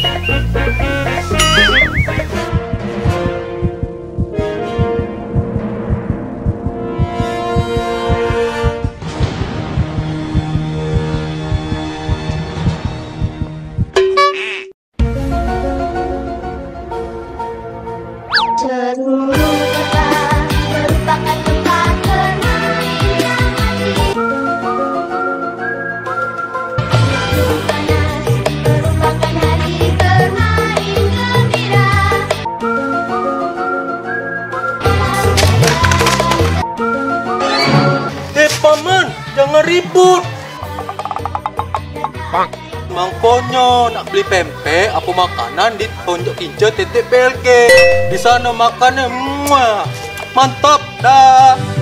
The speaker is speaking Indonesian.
Seluruh kota merupakan tempat bermain yang asik. Waktu panas merupakan hari bermain gembira. Paman, jangan ribut. Mangkonyo nak beli pempek apa makanan di Pojok Kinca titik PLG. Di sana makannya mantap dah.